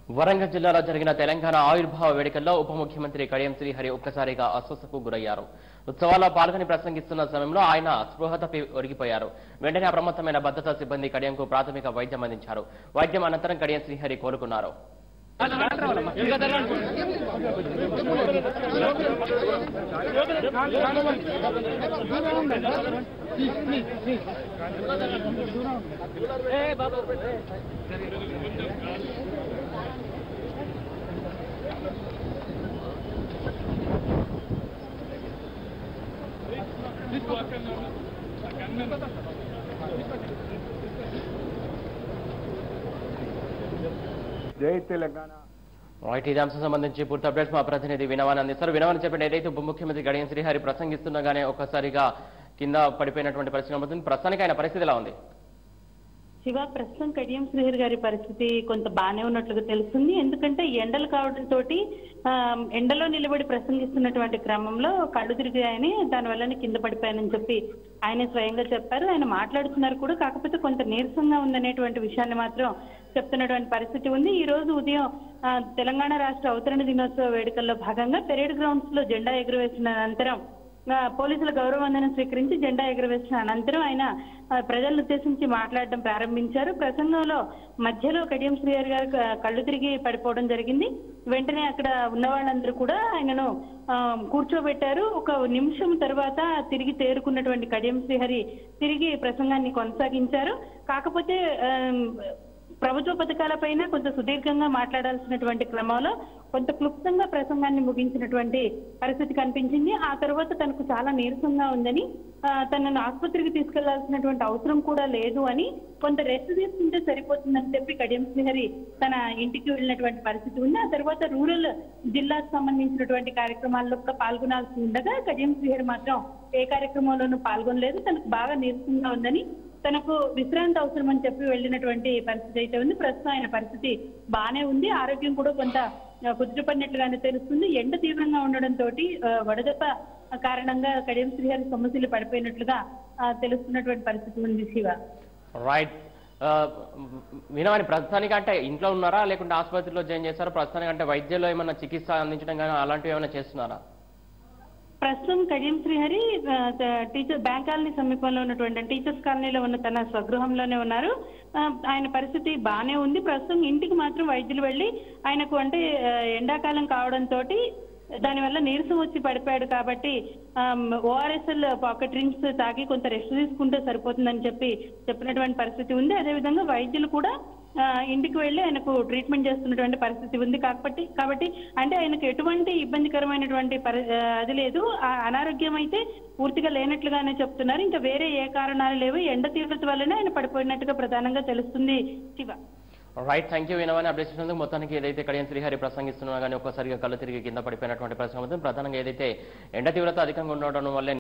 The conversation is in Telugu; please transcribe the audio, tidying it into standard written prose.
వరంగల్ జిల్లాలో జరిగిన తెలంగాణ ఆవిర్భావ వేడుకల్లో ఉప ముఖ్యమంత్రి కడియం శ్రీహరి ఒక్కసారిగా అస్వస్థకు గురయ్యారు. ఉత్సవాల్లో పాల్గొని ప్రసంగిస్తున్న సమయంలో ఆయన స్పృహ తప్పి ఒరిగిపోయారు. వెంటనే అప్రమత్తమైన భద్రతా సిబ్బంది కడియంకు ప్రాథమిక వైద్యం అందించారు. వైద్యం అనంతరం కడియం శ్రీహరి కోలుకున్నారు. జై తెలంగాణ. రైట్, ఈ అంశం సంబంధించి పూర్తి అప్డేట్స్ మా ప్రతినిధి వినవాన్ అందిస్తారు. వినవాన్ చెప్పండి, ఏదైతే ఉప ముఖ్యమంత్రి కడియం శ్రీహరి ప్రసంగిస్తుండగానే ఒక్కసారిగా కింద పడిపోయినటువంటి పరిస్థితి కనబడుతుంది. ప్రస్తుతానికి ఆయన పరిస్థితి ఎలా ఉంది? శివ, ప్రస్తుతం కడియం శ్రీహరి గారి పరిస్థితి కొంత బాగానే ఉన్నట్లుగా తెలుస్తుంది. ఎందుకంటే ఎండలు కావడంతో ఎండలో నిలబడి ప్రసంగిస్తున్నటువంటి క్రమంలో కళ్ళు తిరిగాయని, దానివల్లనే కింద పడిపోయానని చెప్పి ఆయన స్వయంగా చెప్పారు. ఆయన మాట్లాడుతున్నారు కూడా, కాకపోతే కొంత నీరసంగా ఉందనేటువంటి విషయాన్ని మాత్రం చెప్తున్నటువంటి పరిస్థితి ఉంది. ఈ రోజు ఉదయం తెలంగాణ రాష్ట్ర అవతరణ దినోత్సవ వేడుకల్లో భాగంగా పెరేడ్ గ్రౌండ్స్ లో జెండా ఎగురవేసిన అనంతరం పోలీసుల గౌరవ వందనం స్వీకరించి జెండా ఎగురవేసిన అనంతరం ఆయన ప్రజలను ఉద్దేశించి మాట్లాడడం ప్రారంభించారు. ప్రసంగంలో మధ్యలో కడియం శ్రీహరి గారు కళ్ళు తిరిగి పడిపోవడం జరిగింది. వెంటనే అక్కడ ఉన్న వాళ్ళందరూ కూడా ఆయనను కూర్చోబెట్టారు. ఒక నిమిషం తర్వాత తిరిగి తేరుకున్నటువంటి కడియం శ్రీహరి తిరిగి ప్రసంగాన్ని కొనసాగించారు. కాకపోతే ప్రభుత్వ పథకాలపైన కొంత సుదీర్ఘంగా మాట్లాడాల్సినటువంటి క్రమంలో కొంత క్లుప్తంగా ప్రసంగాన్ని ముగించినటువంటి పరిస్థితి కనిపించింది. ఆ తర్వాత తనకు చాలా నీరసంగా ఉందని, తనను ఆసుపత్రికి తీసుకెళ్లాల్సినటువంటి అవసరం కూడా లేదు అని, కొంత రెస్ట్ తీసుకుంటే సరిపోతుందని చెప్పి కడియం శ్రీహరి తన ఇంటికి వెళ్ళినటువంటి పరిస్థితి ఉంది. ఆ తర్వాత రూరల్ జిల్లాకు సంబంధించినటువంటి కార్యక్రమాల్లో కూడా పాల్గొనాల్సి ఉండగా కడియం శ్రీహరి మాత్రం ఏ కార్యక్రమంలోనూ పాల్గొనలేదు. తనకు బాగా నీరసంగా ఉందని, తనకు విశ్రాంతి అవసరం అని చెప్పి వెళ్ళినటువంటి పరిస్థితి అయితే ఉంది. ప్రస్తుతం ఆయన పరిస్థితి బాగానే ఉంది. ఆరోగ్యం కూడా కొంత కుదుటపడినట్లుగానే తెలుస్తుంది. ఎండ తీవ్రంగా ఉండడంతో వడదెబ్బ కారణంగా కడియం శ్రీహరి సమస్యలు పడిపోయినట్లుగా తెలుస్తున్నటువంటి పరిస్థితి ఉంది. శివ, రైట్, వినవాని ప్రస్తుతానికి అంటే ఇంట్లో ఉన్నారా లేకుంటే ఆసుపత్రిలో జాయిన్ చేశారా? ప్రస్తుతానికి అంటే వైద్యంలో ఏమైనా చికిత్స అందించడం కానీ అలాంటివి ఏమైనా చేస్తున్నారా? ప్రస్తుతం Kadiyam Srihari teacher bank colony సమీపంలో ఉన్నటువంటి టీచర్స్ కాలనీలో ఉన్న తన స్వగృహంలోనే ఉన్నారు. ఆయన పరిస్థితి బాగానే ఉంది. ప్రస్తుతం ఇంటికి మాత్రం వైద్యులు వెళ్లి ఆయనకు అంటే ఎండాకాలం కావడంతో దానివల్ల నీరసం వచ్చి పడిపోయాడు కాబట్టి ఓఆర్ఎస్ఎల్ పాకెట్ డ్రింక్స్ తాగి కొంత రెస్ట్ తీసుకుంటే సరిపోతుందని చెప్పినటువంటి పరిస్థితి ఉంది. అదేవిధంగా వైద్యులు కూడా ఇంటికి వెళ్లి ఆయనకు ట్రీట్మెంట్ చేస్తున్నటువంటి పరిస్థితి ఉంది. కాబట్టి అంటే ఆయనకు ఎటువంటి ఇబ్బందికరమైనటువంటి అది లేదు. అనారోగ్యం అయితే పూర్తిగా లేనట్లుగానే చెప్తున్నారు. ఇంకా వేరే ఏ కారణాలు లేవు. ఎండ తీవ్రత వల్లనే ఆయన పడిపోయినట్టుగా ప్రధానంగా తెలుస్తుంది. శివ, రైట్, థ్యాంక్ యూ వినవాని అప్డేట్ చేసినందుకు. మొత్తానికి ఏదైతే కడియం శ్రీహరి ప్రసంగిస్తున్నా కానీ ఒక్కసారిగా కళ్ళు తిరిగి కింద పడిపోయినటువంటి పరిస్థితి ప్రధానంగా ఏదైతే ఎండ తీవ్రత అధికంగా ఉండడం వల్లే